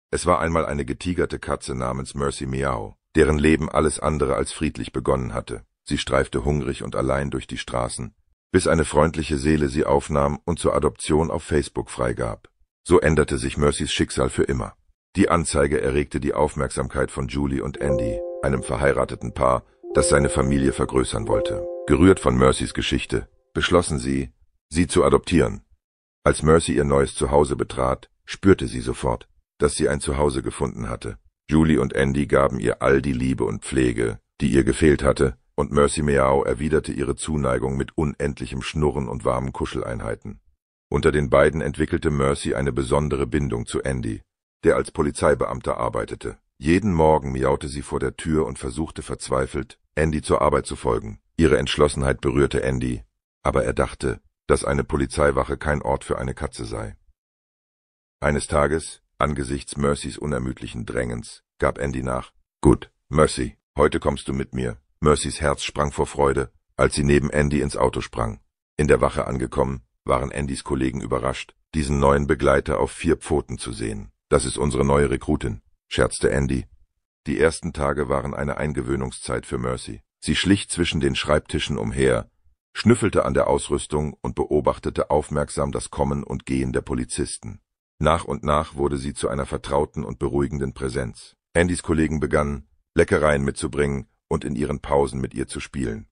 Es war einmal eine getigerte Katze namens Mercy Meow, deren Leben alles andere als friedlich begonnen hatte. Sie streifte hungrig und allein durch die Straßen, bis eine freundliche Seele sie aufnahm und zur Adoption auf Facebook freigab. So änderte sich Mercys Schicksal für immer. Die Anzeige erregte die Aufmerksamkeit von Julie und Andy, einem verheirateten Paar, das seine Familie vergrößern wollte. Gerührt von Mercys Geschichte, beschlossen sie, sie zu adoptieren. Als Mercy ihr neues Zuhause betrat, spürte sie sofort, dass sie ein Zuhause gefunden hatte. Julie und Andy gaben ihr all die Liebe und Pflege, die ihr gefehlt hatte, und Mercy Meow erwiderte ihre Zuneigung mit unendlichem Schnurren und warmen Kuscheleinheiten. Unter den beiden entwickelte Mercy eine besondere Bindung zu Andy, der als Polizeibeamter arbeitete. Jeden Morgen miaute sie vor der Tür und versuchte verzweifelt, Andy zur Arbeit zu folgen. Ihre Entschlossenheit berührte Andy, aber er dachte, dass eine Polizeiwache kein Ort für eine Katze sei. Eines Tages, angesichts Mercys unermüdlichen Drängens, gab Andy nach. »Gut, Mercy, heute kommst du mit mir.« Mercys Herz sprang vor Freude, als sie neben Andy ins Auto sprang. In der Wache angekommen, waren Andys Kollegen überrascht, diesen neuen Begleiter auf 4 Pfoten zu sehen. »Das ist unsere neue Rekrutin«, scherzte Andy. Die ersten Tage waren eine Eingewöhnungszeit für Mercy. Sie schlich zwischen den Schreibtischen umher, schnüffelte an der Ausrüstung und beobachtete aufmerksam das Kommen und Gehen der Polizisten. Nach und nach wurde sie zu einer vertrauten und beruhigenden Präsenz. Andys Kollegen begannen, Leckereien mitzubringen und in ihren Pausen mit ihr zu spielen.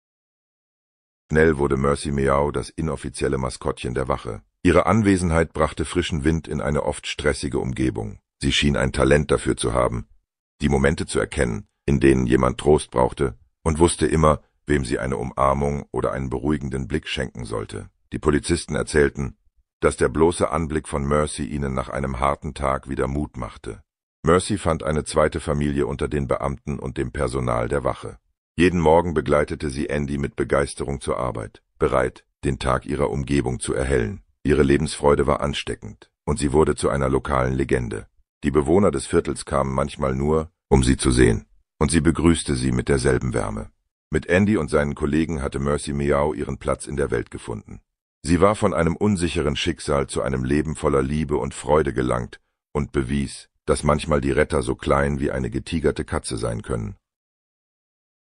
Schnell wurde Mercy Meow das inoffizielle Maskottchen der Wache. Ihre Anwesenheit brachte frischen Wind in eine oft stressige Umgebung. Sie schien ein Talent dafür zu haben, die Momente zu erkennen, in denen jemand Trost brauchte, und wusste immer, wem sie eine Umarmung oder einen beruhigenden Blick schenken sollte. Die Polizisten erzählten, dass der bloße Anblick von Mercy ihnen nach einem harten Tag wieder Mut machte. Mercy fand eine zweite Familie unter den Beamten und dem Personal der Wache. Jeden Morgen begleitete sie Andy mit Begeisterung zur Arbeit, bereit, den Tag ihrer Umgebung zu erhellen. Ihre Lebensfreude war ansteckend, und sie wurde zu einer lokalen Legende. Die Bewohner des Viertels kamen manchmal nur, um sie zu sehen, und sie begrüßte sie mit derselben Wärme. Mit Andy und seinen Kollegen hatte Mercy Meow ihren Platz in der Welt gefunden. Sie war von einem unsicheren Schicksal zu einem Leben voller Liebe und Freude gelangt und bewies, dass manchmal die Retter so klein wie eine getigerte Katze sein können.